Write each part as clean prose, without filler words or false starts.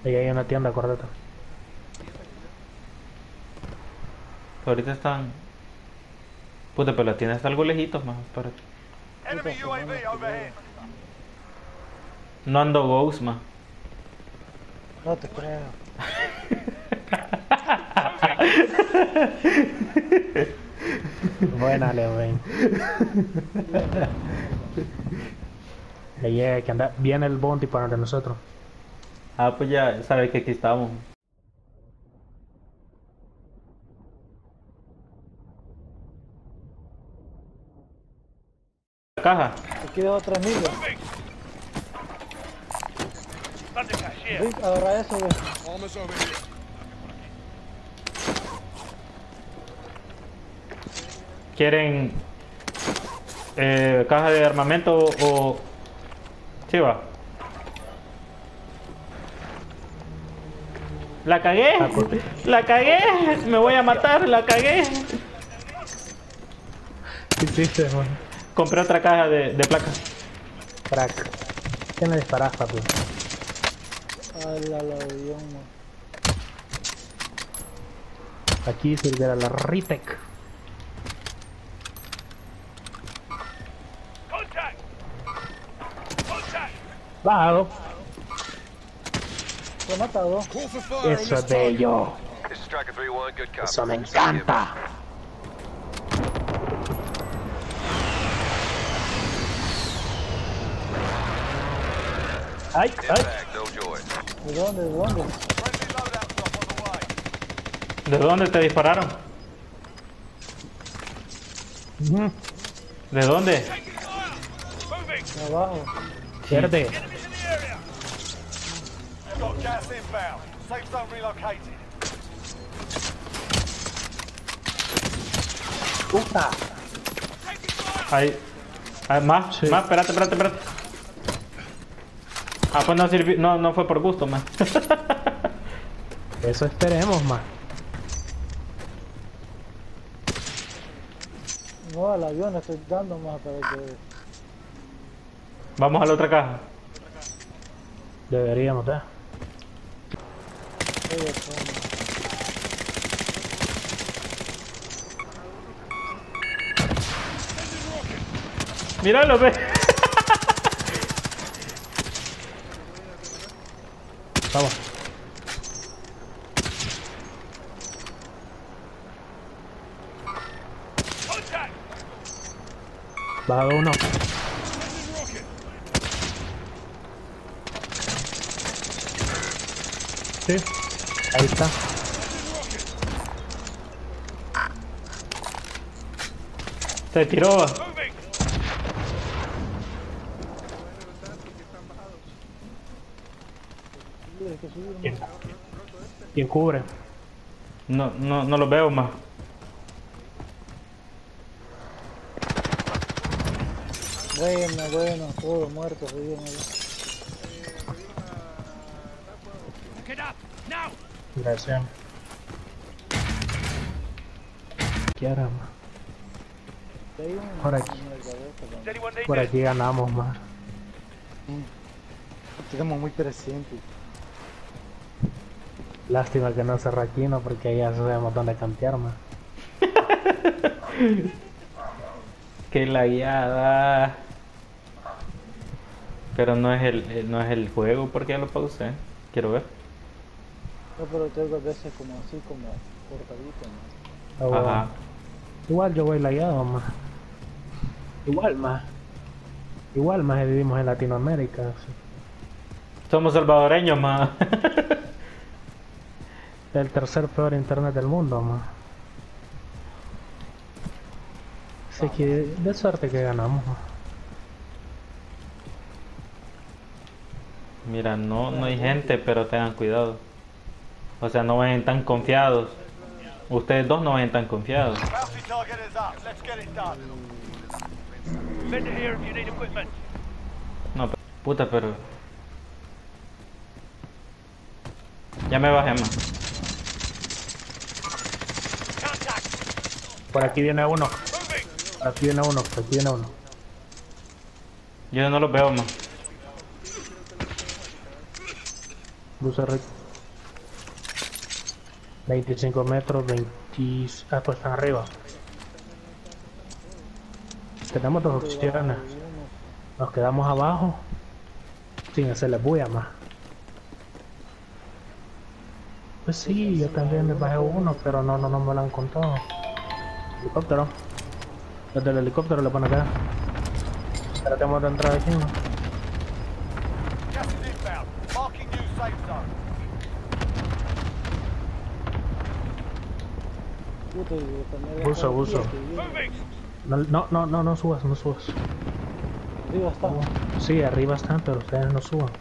Ahí hay una tienda, acordate. Ahorita están... Puta, pero la tienda está algo lejitos más. Espérate. Enemy Puta, se van a UAV overhead. No ando ghost más. No te creo. Buena, Leo, ven. Ahí es que anda, viene el bounty para de nosotros. Ah, pues ya sabes que aquí estamos. La caja. Aquí dejo 3000. Thundercat, here. Rick, agarra eso, güey. Armor's over here. ¿Quieren caja de armamento o...? Sí, va. ¡La cagué! Ah, pues, ¡La cagué! ¡Me voy a matar! ¡La cagué! ¿qué hiciste, man? Compré otra caja de placas. Crack. ¿Qué me disparas, papi? Ay, la avión, man. Aquí sirviera la Ritec. Contact! Contact! Bajado. Lo he matado. Call for fire on Eso this es bello. This is Striker 3-1, good copy. Eso me encanta. Ay, ay. Impact, no joy. ¿De dónde? ¿De dónde? Friendly loadout drop on the way. ¿De dónde te dispararon? Ujú. ¿De dónde? Taking fire! Moving! De abajo. Verde. Enemies in the area! Got gas inbound. Safe zone relocated. Puta. Taking fire! Ahí. Ah, más, Sí. más, espérate. Ah, pues no sirvió, no fue por gusto, más. Eso esperemos, más. No, al avión le estoy dando más para que... Vamos a la otra caja. Deberíamos, ¿eh? Oye, toma. Míralo, ve. Vamos. Contact! Bajado uno. Sending rocket! Sí. Ahí está. Sending rocket! Se tiró. Moving! Hay que subir, ¿Quién, man. quién cubre? No lo veo más. Bueno, todos muertos, siguen ahí. Get up! Now! Gracias. Caramba. Hay un... Por aquí. Does anyone need Por this? aquí ganamos más. Estamos muy presentes. Lástima que no se Raquino porque ahí ya sabemos dónde campear más. Que la guiada. Pero no es no es el juego porque ya lo pausé. Quiero ver. No, pero tengo a veces como así, como cortadito, ¿no? Ah, bueno. Ajá. Igual yo voy lagueado más. Igual más vivimos en Latinoamérica. Sí. Somos salvadoreños más. El tercer peor internet del mundo más. Así que de suerte que ganamos más. Mira, no hay gente, pero tengan cuidado. O sea, no vayan tan confiados. Ustedes dos no vayan tan confiados. Bounty target is up. Let's get it done. Vendor here if you need equipment. No, puta, pero... Ya me bajé más. Contact! Por aquí viene uno. Moving! Por aquí viene uno. Por aquí viene uno. Yo no los veo más. Buzo Rick. 25 metros, 20... Ah, pues están arriba. Tenemos dos opciones. Nos quedamos abajo sin hacerle bulla más. Pues sí, yo también me bajé uno, pero no me lo han contado. Helicóptero. Los del helicóptero le van a quedar. Tratemos de entrar aquí, ¿no? Gas is inbound. Marking new safe zone. Puta, y también Buzo, deja buzo. aquí, aquí. No subas, no subas. Arriba está. Sí, arriba están, pero ustedes no suban.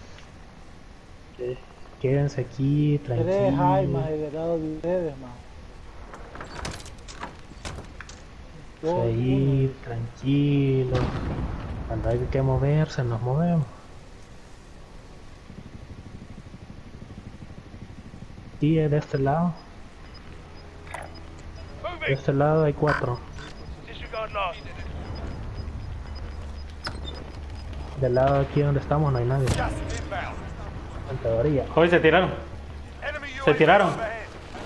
Quédense aquí, Tres hay más tranquilos. del lado de ustedes, más. Ahí, tranquilos. Cuando hay que moverse, nos movemos. Y de este lado. De este lado hay 4. Del lado de aquí donde estamos no hay nadie. Gas is inbound. En teoría. Hoy se tiraron. Enemy Se UAV tiraron. overhead.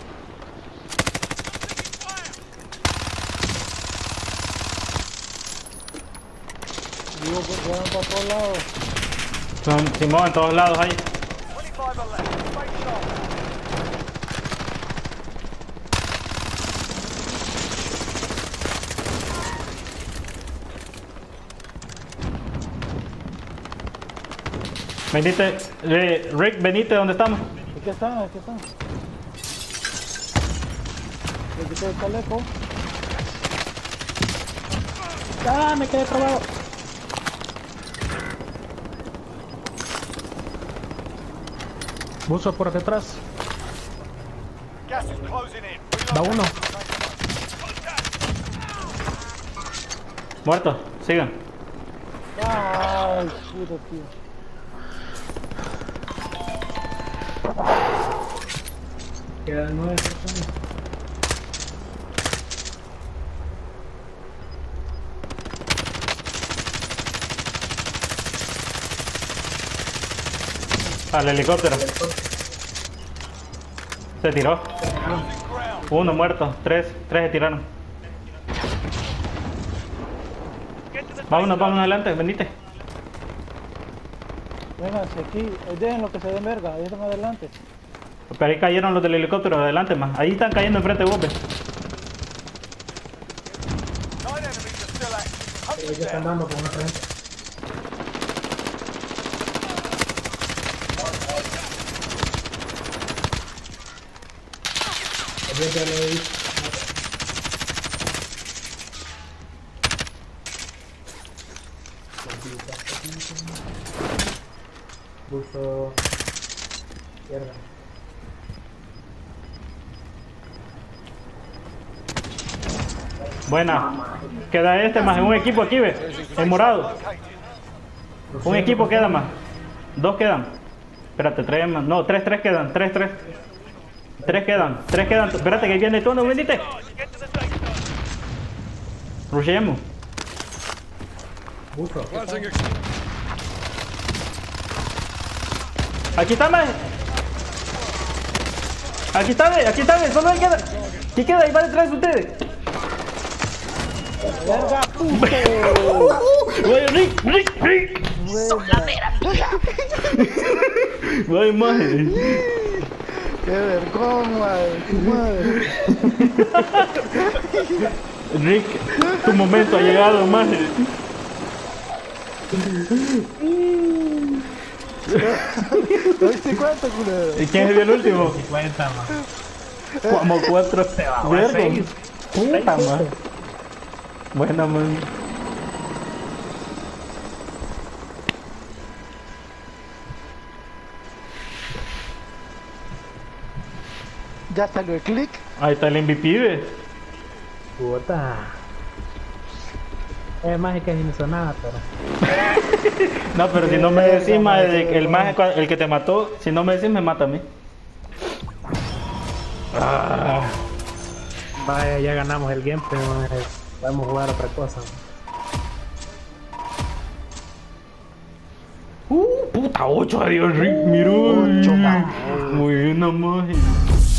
Digo, pues van para todos lados. Son Simón en todos lados ahí. 25 are left. Stay sharp. Venite, Rick, venite donde estamos. Aquí están, aquí están. Le quité el chaleco. ¡Ah! Me quedé trabado. Buzo por detrás. Gas is closing in. Va uno. Muerto, sigan. Ay, puta, tío. Quedan 9 personas. Al helicóptero. Se tiró. Ground. Uno muerto. Tres se tiraron. Vámonos adelante, venite. Vénganse aquí, dejen lo que se den verga, ahí están adelante. Pero ahí cayeron los del helicóptero, adelante más. Ahí están cayendo enfrente de vos, ve. 9 enemies are still active. Hunt them Ellos están down. dando por una frente. Buzo izquierda. Buena. Queda este más en un equipo aquí, ve. En morado. Located. Un equipo queda más. Dos quedan. Espérate, tres más. No, tres quedan. Tres quedan. Espérate, que ahí viene todo, venite. Rushemos. Buzo. Aquí está, más. Aquí está, ve. Solo él queda. ¿Qué queda? Ahí va detrás de ustedes. ¡Verga, puto! Vaya, Rick. Vaya, maje. ¡Qué vergón, madre! Rick, tu momento ha llegado, maje. ¿Te diste cuenta, culero? ¿Y quién se vio el último? 50 más. Como 4. bajó a 6. Puta, man. Buena, man. Ya salió el click. Ahí está el MVP, ve. Puta. Es más que no hizo nada, pero. No, pero si no me decís, maje, de que el maje, el que te mató, si no me decís, me mata a mí. Ah. Vaya, ya ganamos el gameplay, man. Podemos jugar otra cosa. Puta, 8, adiós, Rick, miró. 8, Buena, maje.